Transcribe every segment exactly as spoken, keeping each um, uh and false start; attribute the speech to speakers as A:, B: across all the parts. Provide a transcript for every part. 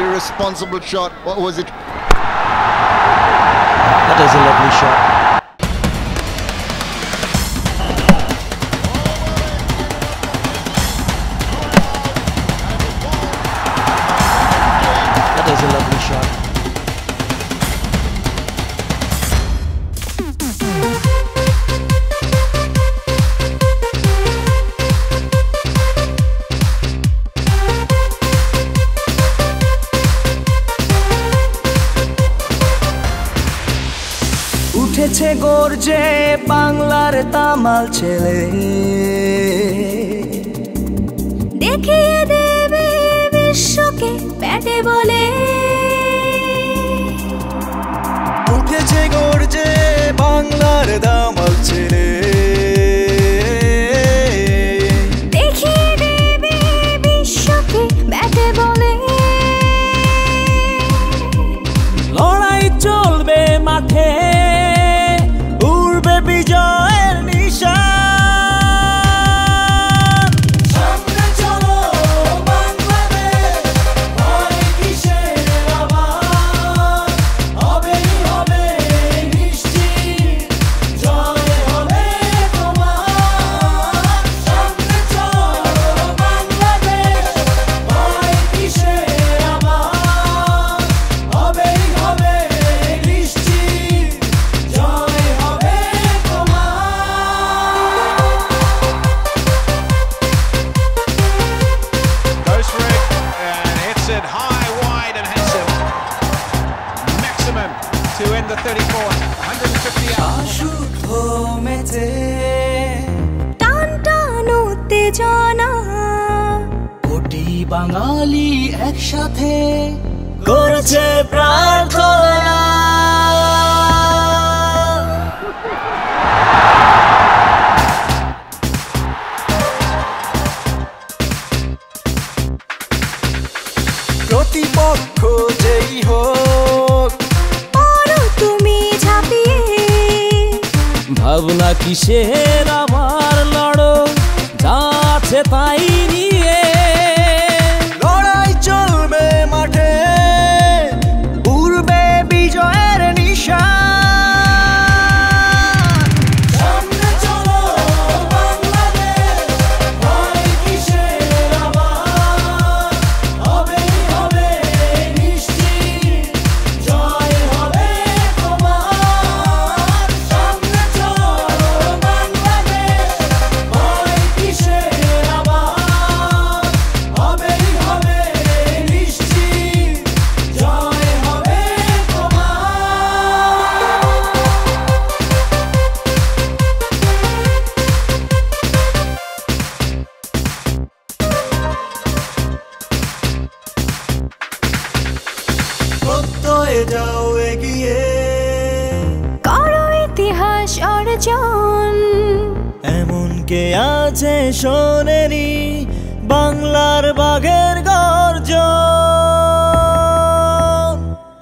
A: responsible shot. What was it?
B: That is a lovely shot. That is a lovely shot.
C: উঠেছে গর্জে বাংলার তামাল ছেলে,
D: দেখিয়ে দেবে বিশ্বকে ব্যাটে বলে।
C: উঠেছে গর্জে বাংলার তামাল ছেলে,
D: দেখিয়ে দেবে বিশ্বকে ব্যাটে বলে।
C: লড়াই চলবে মাঠে, উড়বে বিজয়ের নিশান। সামনে চলো বাংলাদেশ, ভয় কিসের আবার, হবেই হবে নিশ্চিত, জয় হবে তোমার। সামনে চলো বাংলাদেশ, ভয় কিসের আবার, হবেই হবে নিশ্চিত, জয় হবে তোমার।
E: Goes for it and hits it high, wide and handsome. Maximum to end the thirty-fourth. one hundred fifty out.
C: শুদ্ধ মেতে
D: টান টান উত্তেজনা,
C: কোটি বাঙালি একসাথে করছে প্রার্থনা। প্রতিপক্ষ যেই হোক,
D: পড়ো তুমি ঝাঁপিয়ে।
C: ভাবনা কিসের আবার লড়ো, যা আছে তাই নিয়ে। লড়াই চলবে মাঠে, উড়বে বিজয়ের নিশান। সামনে চলো বাংলাদেশ, ভয় কিসের আবার, হবেই হবে নিশ্চিত, জয় হবে তোমার। সামনে চলো বাংলাদেশ, ভয় কিসের আবার, হবেই হবে নিশ্চিত, জয় হবে তোমার। প্রত্যয়ে যাও এগিয়ে,
D: করো ইতিহাস অর্জন।
C: এমন কে আছে শোনেনি বাংলার বাঘের গর্জন।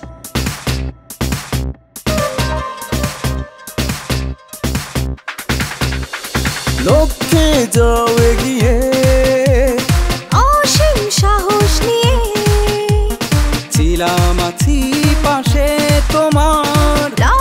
C: লক্ষ্যে যাও এগিয়ে,
D: অসীম সাহস নিয়ে।
C: ছিলাম আছি পাশে তোমার।